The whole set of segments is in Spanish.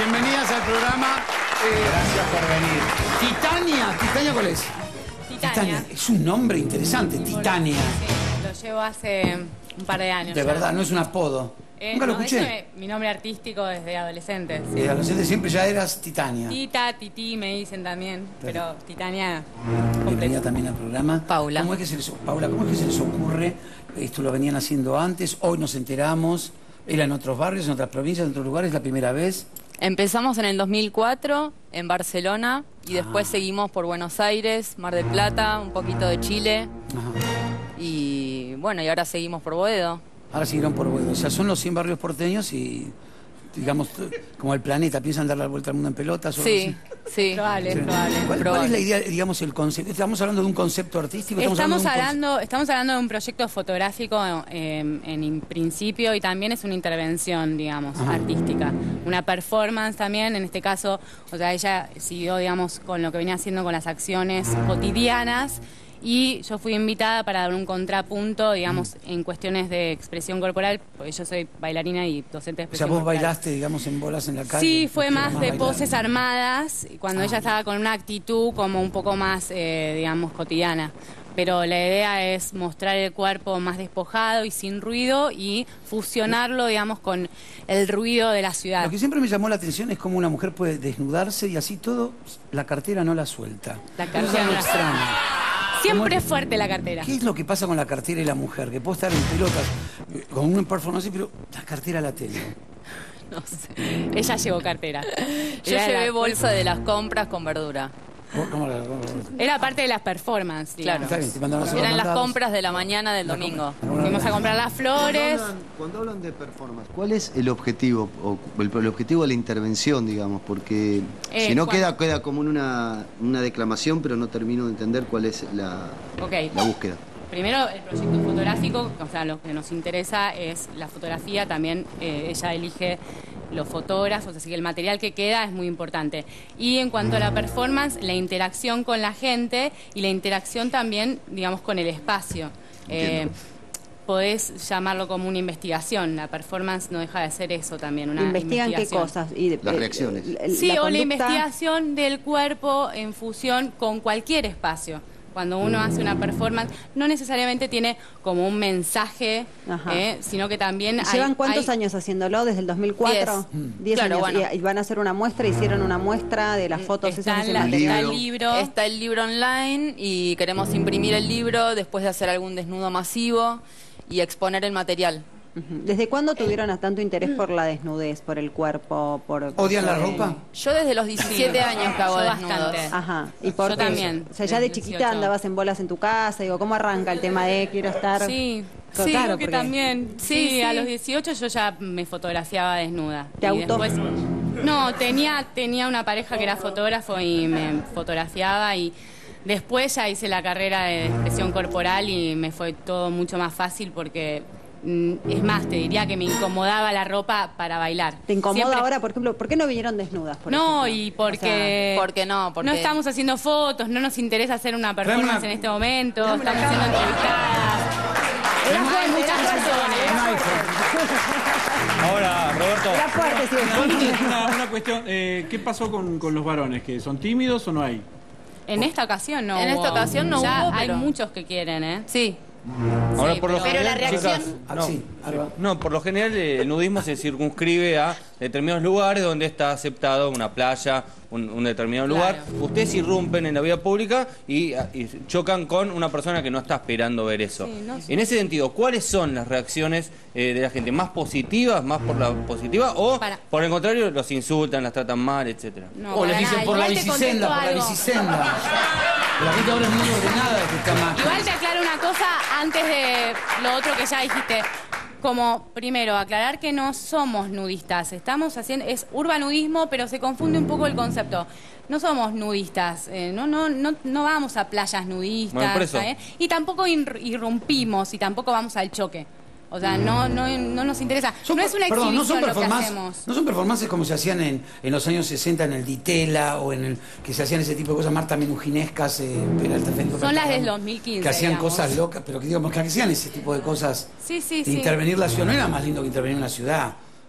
bienvenidas al programa. Gracias por venir. Titania, ¿Titania cuál es? Titania. Es un nombre interesante, Titania. Sí, lo llevo hace un par de años. De ya. verdad, no es un apodo. Nunca lo escuché. Ese es mi nombre artístico desde adolescente. Sí. De adolescente siempre ya eras Titania. Tita, Titi me dicen también, pero Titania Bienvenida completo. también al programa. Paula. ¿Cómo es que Paula, ¿cómo es que se les ocurre? Esto lo venían haciendo antes, hoy nos enteramos. Era en otros barrios, en otras provincias, en otros lugares, la primera vez. Empezamos en el 2004 en Barcelona y después seguimos por Buenos Aires, Mar del Plata, un poquito de Chile Ajá. y bueno, y ahora seguimos por Boedo. Ahora siguieron por Boedo. O sea, son los 100 barrios porteños y, digamos, como el planeta, piensan dar la vuelta al mundo en pelotas. O algo Sí, así. sí. Probable, Sí. probable. ¿Cuál es la idea, digamos, el concepto? ¿Estamos hablando de un concepto artístico? Estamos hablando de un proyecto fotográfico en principio y también es una intervención, digamos, artística. Una performance también, en este caso, o sea, ella siguió, digamos, con lo que venía haciendo con las acciones cotidianas y yo fui invitada para dar un contrapunto, digamos, en cuestiones de expresión corporal, porque yo soy bailarina y docente de O sea, expresión vos corporal. bailaste, digamos, en bolas en la calle. Sí, fue ¿Te más de bailar? poses armadas, cuando ella estaba con una actitud como un poco más, digamos, cotidiana. Pero la idea es mostrar el cuerpo más despojado y sin ruido y fusionarlo, digamos, con el ruido de la ciudad. Lo que siempre me llamó la atención es cómo una mujer puede desnudarse y así todo, la cartera no la suelta. La Es cartera algo no la extraño. Siempre es fuerte la cartera. ¿Qué es lo que pasa con la cartera y la mujer? Que puede estar en pelotas con un performance, pero la cartera la tengo. No sé. Ella llevó cartera. Yo Era llevé la- bolsa de las compras con verdura. ¿Cómo Era parte de las performances, digamos. Está bien, te mandaron a hacer Eran los las mandados. compras de la mañana del domingo. Fuimos a comprar las flores. Cuando hablan de performance, ¿cuál es el objetivo o el objetivo de la intervención, digamos? Porque si no cuando- queda como en una declamación, pero no termino de entender cuál es la Ok. búsqueda. Primero, el proyecto fotográfico, o sea, lo que nos interesa es la fotografía, también ella elige los fotógrafos, así que el material que queda es muy importante. Y en cuanto a la performance, la interacción con la gente y la interacción también, digamos, con el espacio. Entiendo. Podés llamarlo como una investigación, la performance no deja de ser eso también, una ¿Investigan qué investigación. cosas? Las reacciones. Sí, o la conducta. investigación del cuerpo en fusión con cualquier espacio. Cuando uno hace una performance, no necesariamente tiene como un mensaje, Ajá. sino que también hay... ¿Llevan cuántos hay- años haciéndolo? ¿Desde el 2004? 10 Claro, años. bueno. Y van a hacer una muestra, hicieron una muestra de las fotos Está, esas de en ese la- material. está el libro. Está el libro online y queremos imprimir el libro después de hacer algún desnudo masivo y exponer el material. Ujú. ¿Desde cuándo tuvieron a tanto interés por la desnudez, por el cuerpo? ¿Odian la por- ropa? Yo desde los 17 años que hago Yo desnudos. bastante. Ajá. ¿Y por Yo qué? también, O sea, ya de desde chiquita 18. andabas en bolas en tu casa. Digo, ¿cómo arranca el tema de quiero estar...? Sí, Claro, sí, creo que porque- también. Sí, Sí, a sí. los 18 yo ya me fotografiaba desnuda. ¿Te Y auto? después- No, tenía una pareja que era fotógrafo y me fotografiaba y después ya hice la carrera de expresión corporal y me fue todo mucho más fácil porque, es más, te diría que me incomodaba la ropa para bailar. ¿Te incomoda Siempre- ahora, por ejemplo? ¿Por qué no vinieron desnudas? por No, ejemplo? y porque... ¿por qué no? Porque- No estamos haciendo fotos, no nos interesa hacer una Traeme performance una- en este momento, estamos siendo entrevistadas. Hay muchas razones. Ahora, Roberto, Era fuerte, sí. una cuestión. ¿Qué pasó con los varones? ¿Que son tímidos o no hay? En esta ocasión no En esta hubo. ocasión no Ya hubo, hay pero- muchos que quieren, ¿eh? Sí. Ahora, Sí, por lo pero general, la reacción- chicas, Ah, sí, Alba. no, por lo general el nudismo se circunscribe a determinados lugares donde está aceptado una playa, un determinado lugar. Claro. Ustedes irrumpen en la vida pública y chocan con una persona que no está esperando ver eso. Sí, no sé. En ese sentido, ¿cuáles son las reacciones de la gente? ¿Más positivas, más por la positiva o Para- por el contrario los insultan, las tratan mal, etcétera? No, O para les dicen nada. por la Igual te bicisenda, contesto por la algo. bicisenda. La gente ahora es muy ordenada de que está más. Igual te aclaro una cosa antes de lo otro que ya dijiste. Como, primero, aclarar que no somos nudistas. Estamos haciendo... Es urbanudismo, pero se confunde un poco el concepto. No somos nudistas. No vamos a playas nudistas. Bueno, por eso. Y tampoco irrumpimos y tampoco vamos al choque. O sea, no nos interesa. No es una Perdón, exhibición lo que hacemos. no son performances como se hacían en los años 60 en el Ditela o en el que se hacían ese tipo de cosas Marta Menuginescas, Peralta Federico Son las Peralta, del 2015, que hacían digamos. cosas locas, pero que digamos que hacían ese tipo de cosas Sí, sí, de sí. intervenir la ciudad. No era más lindo que intervenir una ciudad.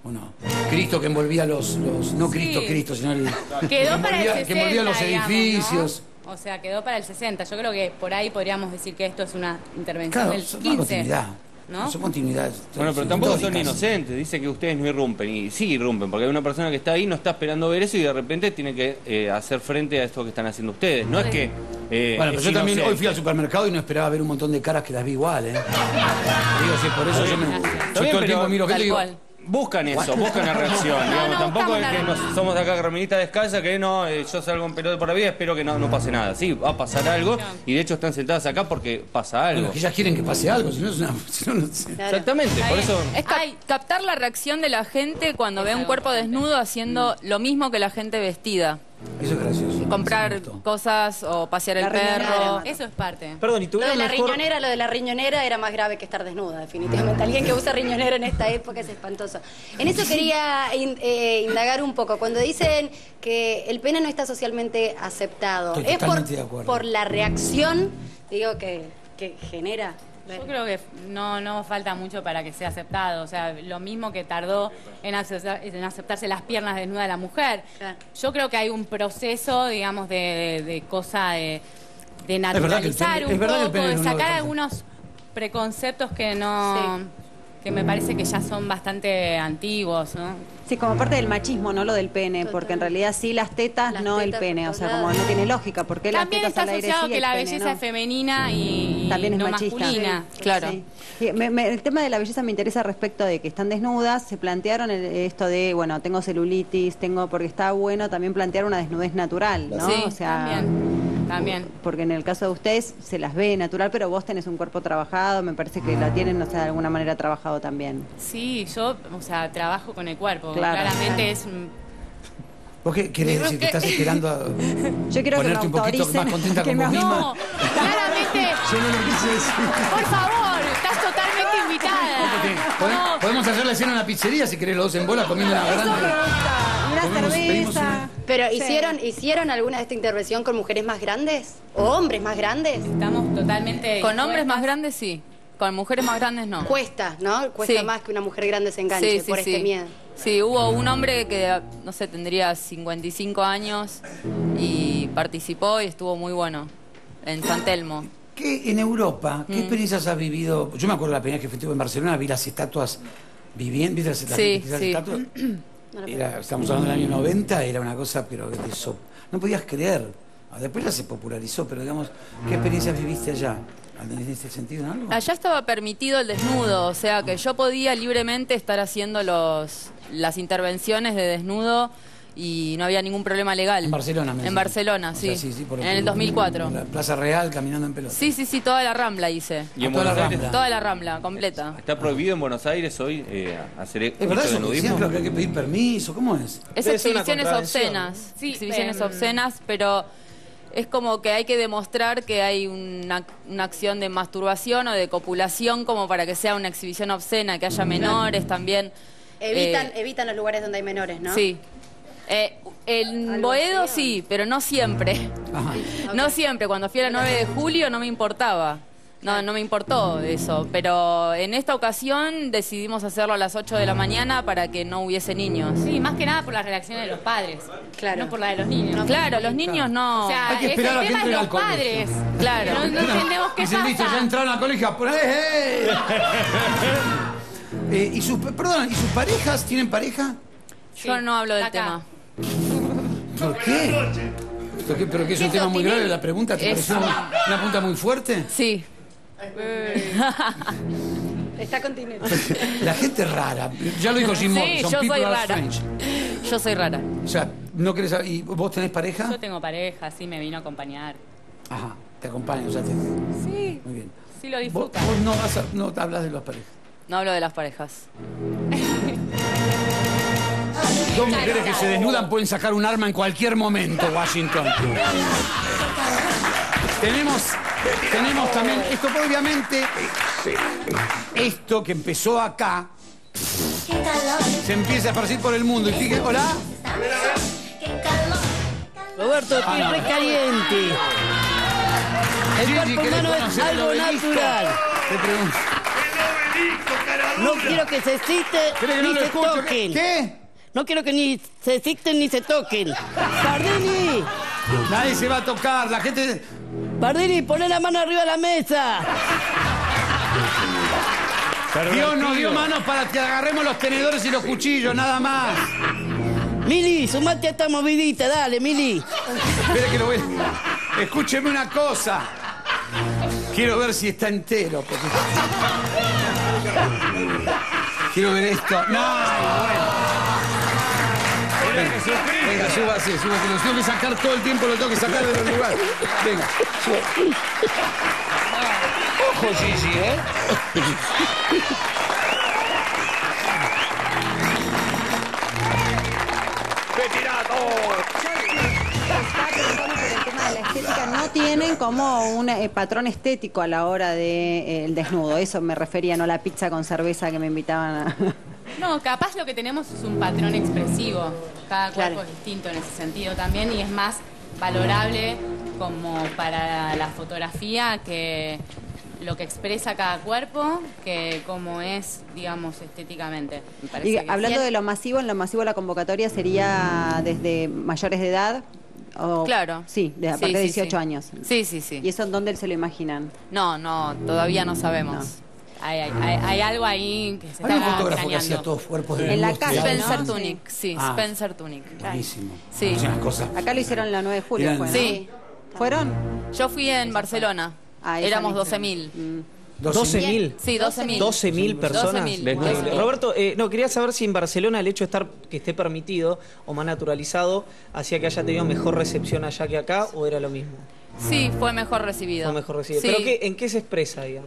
¿o no? Cristo que envolvía no Cristo, Sí. Cristo, sino el... Quedó para el 60, que envolvía los digamos, edificios. ¿no? O sea, quedó para el 60. Yo creo que por ahí podríamos decir que esto es una intervención Claro, del son 15. continuidad. ¿No? Son continuidades. Bueno, pero tampoco son históricas. inocentes. Dice que ustedes no irrumpen. Y sí irrumpen, porque hay una persona que está ahí, no está esperando ver eso y de repente tiene que hacer frente a esto que están haciendo ustedes. No es que. Bueno, pero es yo también inocente. hoy fui al supermercado y no esperaba ver un montón de caras que las vi igual, ¿eh? Digo, sí, por eso yo Está todo bien, el tiempo pero miro gente y digo, cual. Buscan eso, buscan la reacción. Digamos, no, tampoco buscamos es que la nos, somos de acá Carmelita Descalza, que no, yo salgo en pelota por la vida, espero que no pase nada. Sí, va a pasar algo y de hecho están sentadas acá porque pasa algo. bueno, que ellas quieren que pase algo, si no es una... Si no, no sé. Exactamente, por eso. Es captar la reacción de la gente cuando ve un cuerpo desnudo haciendo lo mismo que la gente vestida. Eso es gracioso. Comprar Me gustó. cosas o pasear el La perro. riñonera. Eso es parte. Perdón, y Lo tuvieron de la mejor... riñonera era más grave que estar desnuda, definitivamente. Alguien que usa riñonera en esta época es espantoso. En eso quería indagar un poco. Cuando dicen que el pene no está socialmente aceptado, Estoy ¿es totalmente de acuerdo. por la reacción, digo, que genera? Yo creo que no falta mucho para que sea aceptado. O sea, lo mismo que tardó en aceptarse las piernas desnudas de la mujer. Claro. Yo creo que hay un proceso, digamos, de cosa de verdad que el naturalizar pene- un es verdad que el poco, pene de desnudo sacar está- algunos preconceptos que no... Sí. que me parece que ya son bastante antiguos, ¿no? Sí, como parte del machismo, no lo del pene, porque en realidad sí las tetas, Las no el tetas pene, por o sea, todos como lados. no tiene lógica, porque las También tetas está al aire asociado sí, que el la pene, belleza ¿no? es femenina y También es no machista. masculina. Claro. Sí. Sí, el tema de la belleza me interesa respecto de que están desnudas, se plantearon esto de, bueno, tengo celulitis, porque está bueno también plantear una desnudez natural, ¿no? Sí, o sea, También. porque en el caso de ustedes se las ve natural, pero vos tenés un cuerpo trabajado, me parece que la tienen, o sea, de alguna manera trabajado también. Sí, yo, o sea, trabajo con el cuerpo. Claro. Claramente Claro. es un... ¿Vos qué querés decir? ¿Que estás esperando a Yo quiero que me ponerte un poquito autoricen. más contenta que con me vos misma? No, claramente, Yo no lo quise decir. por favor, estás totalmente invitada. No, Podemos hacer la escena en la pizzería si querés los dos en bola comiendo una grande. Una Comemos- pedimos cerveza. Pero Sí. ¿hicieron alguna de esta intervención con mujeres más grandes? ¿O hombres más grandes? estamos totalmente... Con hombres más dispuestas. grandes sí, con mujeres más grandes no. Cuesta, ¿no? Cuesta Sí. más que una mujer grande se enganche por este miedo. Sí, hubo un hombre que, no sé, tendría 55 años y participó y estuvo muy bueno en San Telmo. ¿Qué en Europa? ¿Qué experiencias has vivido? Yo me acuerdo la primera vez que estuve en Barcelona, vi las estatuas viviendo, ¿viste las Sí, las sí. estatuas? Estamos hablando del año 90, era una cosa, pero de eso. No podías creer. Después ya se popularizó, pero digamos, ¿qué experiencias viviste allá? ¿En ese sentido, en algo? Allá estaba permitido el desnudo, o sea que yo podía libremente estar haciendo las intervenciones de desnudo y no había ningún problema legal. En Barcelona, me En decís. Barcelona, O sí. sea, por En el 2004. En la Plaza Real, caminando en pelota. Sí, toda la Rambla hice. Y en toda la Buenos Aires Rambla. Toda la Rambla, completa. está prohibido en Buenos Aires hoy hacer ¿Es verdad esto de eso que decían? nudismo. Creo que hay que pedir permiso, ¿cómo es? Es Debe ser una exhibiciones contravención. obscenas. Sí, exhibiciones obscenas, pero es como que hay que demostrar que hay una acción de masturbación o de copulación como para que sea una exhibición obscena, que haya menores también. Evitan los lugares donde hay menores, ¿no? Sí. En Boedo sí, pero no siempre. Ajá. No siempre. Cuando fui a la 9 de julio no me importaba. No me importó eso. Pero en esta ocasión decidimos hacerlo a las 8 de la mañana para que no hubiese niños. Sí, más que nada por las reacciones de los padres. Claro. No por la de los niños. Claro, los niños no. O sea, Hay que es esperar a el que tema de entren los al colegio. padres. Claro. No entendemos qué Dicen, listo, ya pasa. entraron al colegio. ¿Y sus parejas tienen pareja? Yo no hablo del Acá. tema. ¿Por qué? ¿Pero que es un tema muy grave la pregunta? ¿Te Es- pareció una pregunta muy fuerte? Sí. Está continuando. La gente rara. Ya lo dijo Jim Sí, Morrison. yo People soy are rara. strange. Yo soy rara. O sea, ¿no querés saber? ¿Y vos tenés pareja? Yo tengo pareja, sí, me vino a acompañar. Ajá, te acompaño. O sea, Sí, muy bien. sí lo Vos, disfruta. vos no hablas de las parejas. No hablo de las parejas. Dos mujeres que se desnudan pueden sacar un arma en cualquier momento, Washington. Tenemos también, esto obviamente, esto que empezó acá, se empieza a esparcir por el mundo. Y fíjense, hola. Roberto, estoy no. re caliente. El Gigi, cuerpo ¿querés humano es conocer el algo obelisco? natural. Te pregunto. No quiero que se exciten ¿Cree que no ni lo se escucho? toquen. ¿Qué? No quiero que ni se exciten ni se toquen. Pardini, Nadie se va a tocar, la gente... Pardini, poné la mano arriba de la mesa. Dios nos dio manos para que agarremos los tenedores y los cuchillos, nada más. Mili, sumate a esta movidita, dale, Mili. Espere que lo voy a... Escúcheme una cosa. Quiero ver si está entero. Porque... Quiero ver esto. No, bueno. Venga, súbase, que los tengo que sacar todo el tiempo, lo tengo que sacar de los lugares. Venga, suba. Ojo, sí, ¿eh? El tema de la estética no tienen como un patrón estético a la hora del desnudo. Eso me refería, no la pizza con cerveza que me invitaban a... No, capaz lo que tenemos es un patrón expresivo. Cada cuerpo Claro. es distinto en ese sentido también y es más valorable como para la fotografía que lo que expresa cada cuerpo que como es, digamos, estéticamente. Me parece Y que hablando sí. de lo masivo, en lo masivo la convocatoria sería desde mayores de edad. O, Claro. Sí, a Sí, partir de sí, 18 sí. años. Sí, sí, sí. ¿Y eso en dónde se lo imaginan? No, todavía no sabemos. Hay algo ahí que se Había un está fotógrafo que craneando. hacía todos cuerpos de En la desnudos calle, tirados. Spencer ¿no? Tunick, sí, Ah. Spencer Tunick. Buenísimo. Sí. Hacía unas cosas. Acá lo hicieron la 9 de julio, Eran- fue, ¿no? Sí. ¿Fueron? Yo fui en Barcelona. Ah, esa Éramos misma. 12.000. 12.000. Sí, 12.000. 12.000 personas. 12.000. Increíble. Roberto, no, quería saber si en Barcelona el hecho de estar que esté permitido o más naturalizado hacía que haya tenido mejor recepción allá que acá o era lo mismo. Sí, fue mejor recibido. Fue mejor recibido. Sí. ¿Pero en qué se expresa, digamos?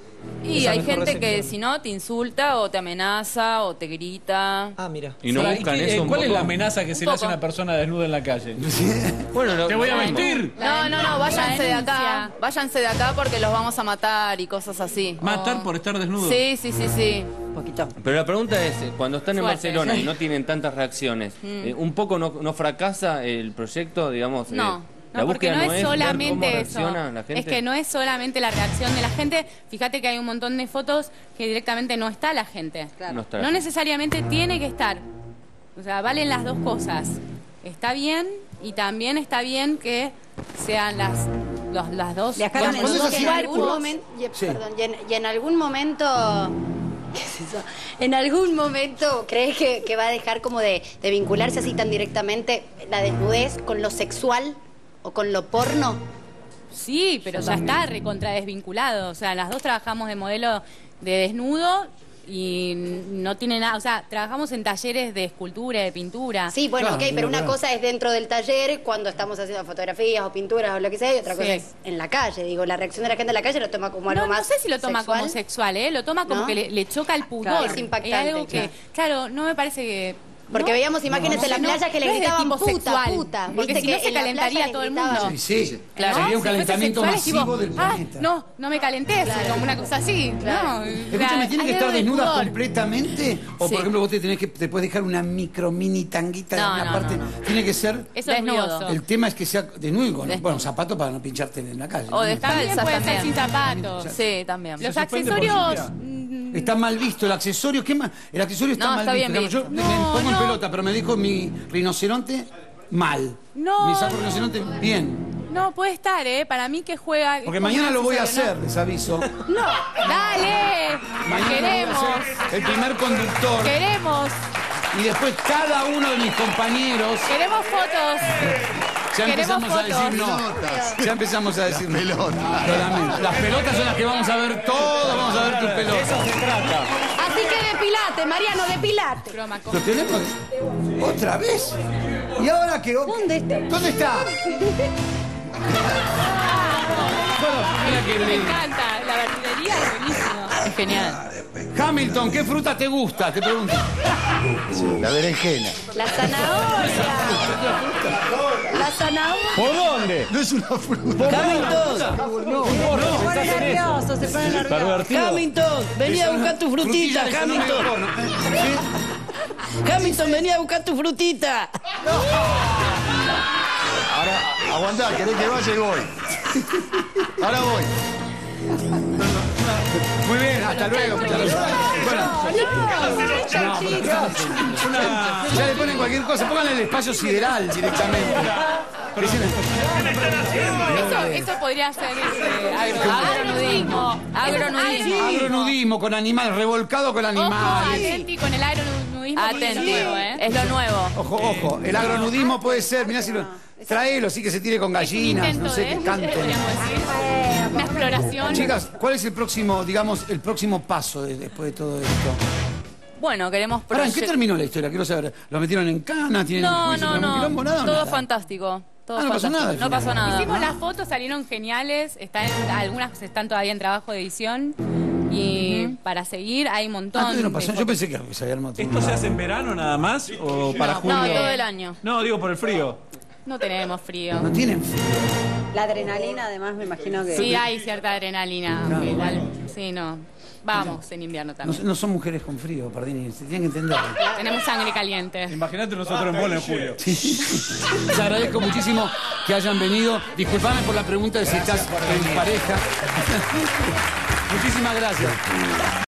Y esa hay mejor gente que recepción? si no te insulta o te amenaza o te grita. Ah, mira. Y no Pará, buscan qué- eso un ¿Cuál es poco? la amenaza que se le hace a una persona desnuda en la calle? Bueno, ¡Te voy a vestir! No, váyanse de acá. denuncia. Váyanse de acá porque los vamos a matar y cosas así. ¿Matar por estar desnudo? Sí, sí, sí, sí. Un poquito. Pero la pregunta es, cuando están en Fuerte. Barcelona y no tienen tantas reacciones, ¿un poco no fracasa el proyecto, digamos? No. La No, porque búsqueda no es ver solamente cómo eso. reacciona la gente. Es que no es solamente la reacción de la gente. Fíjate que hay un montón de fotos que directamente no está la gente. No está la No gente. necesariamente tiene que estar. O sea, valen las dos cosas. Está bien y también está bien que sean las dos. Viajaron en los dos dos Que en algún cuerpos. momento, Sí. perdón, y en algún momento, ¿qué es eso? En algún momento, ¿crees que va a dejar como de vincularse así tan directamente la desnudez con lo sexual o con lo porno? Sí, pero ya está recontra desvinculado. O sea, las dos trabajamos de modelo de desnudo y no tiene nada. O sea, trabajamos en talleres de escultura, de pintura. Sí, bueno, Claro, ok, pero una claro. cosa es dentro del taller cuando estamos haciendo fotografías o pinturas o lo que sea, y otra cosa Sí. es en la calle. Digo, la reacción de la gente en la calle lo toma como algo No, más no sé si lo toma sexual. como sexual, ¿eh? Lo toma como ¿No? que le choca el pudor. Claro, es impactante, algo que, claro, no me parece que... Porque ¿no? veíamos imágenes en la No, playa que le no es de gritaban tipo puta, sexual, puta. porque Viste si no que se en la calentaría playa le todo el gritaban. mundo. Sí, sí. Claro, Sería un si fuese calentamiento sexual, es tipo, masivo del planeta. no me calentés, como una cosa así. Claro. No, Escúchame, ¿tiene hay que estar algo de desnuda pudor. completamente? O, Sí. por ejemplo, vos te puedes dejar una mini tanguita No, en una no, parte. no, Tiene que ser... Eso es Desnudo. ruidoso. El tema es que sea desnudo, con bueno, zapatos para no pincharte en la calle. O ¿no? descalzas También puede ser también. sin zapatos. Sí, también. Los suspende por accesorios... lluvia. Está mal visto el accesorio. ¿Qué más? El accesorio está No, mal está visto. bien Yo visto. me No, pongo en no. pelota, pero me dijo mi rinoceronte mal. No, Mi saco rinoceronte bien. No, puede estar, ¿eh? Para mí que juega... Porque es como mañana un lo voy a accesorio, hacer, les aviso. ¿no? ¡Dale! Mañana voy a Queremos, ser el primer conductor. queremos, Y después cada uno de mis compañeros queremos fotos. ya Queremos empezamos a decir fotos. no. Ya empezamos a decir no. Pelota. Lo lamento. Las pelotas son las que vamos a ver todos. Vamos a ver tus pelotas. Así que depilate, Mariano, depilate. Broma, ¿Lo tenemos? ¿Otra vez? ¿Y ahora qué? ¿Dónde está? ¿Dónde está? Bueno, mira que me encanta, la verdulería es buenísimo. Es genial. Hamilton, ¿qué fruta te gusta? Te pregunto. La berenjena. La zanahoria. La zanahoria. ¿Por dónde? No es una fruta. Hamilton, Se pone nervioso, se pone nervioso. Pervertido. Hamilton, vení a buscar tu frutita, Frutilla de Hamilton. económico porno. Hamilton, vení a buscar tu frutita. Ahora, aguantá, querés que vaya y voy. Ahora voy. Muy bien, hasta luego. Muchas gracias. Ya le ponen cualquier cosa, pónganle el espacio sideral directamente. Eso podría ser agronudismo. Agronudismo con animales, revolcado con Ojo, animales. atenti con el agronudismo. Atenti, es lo nuevo. Ojo, el agronudismo puede ser, mirá si lo... Traelo, sí que se tire con gallinas, no sé, que canten. Una exploración. Chicas, ¿cuál es el próximo, digamos, el próximo paso después de todo esto? Bueno, queremos... Pará, ¿en qué terminó la historia? Quiero saber. ¿Lo metieron en cana? ¿Tienen No, juicio? no, ¿Tenemos no. quilombo? Nada, Todo nada. fantástico. Todo no pasó fantástico. nada. No pasó nada. Hicimos las fotos, salieron geniales. Algunas están todavía en trabajo de edición. Y para seguir hay un montón. No pasó. Yo pensé que se había armado. ¿Esto se hace en verano nada más o para julio? No, todo el año. No, digo por el frío. No tenemos frío. No tienen frío. La adrenalina, además, me imagino que... Sí, hay cierta adrenalina. Claro, Igual, sí, no. Vamos en invierno también. No son mujeres con frío, Pardini, se tienen que entender. Tenemos sangre caliente. Imagínate nosotros en bola en julio. Les agradezco muchísimo que hayan venido. Disculpame por la pregunta de si estás en pareja. Muchísimas gracias.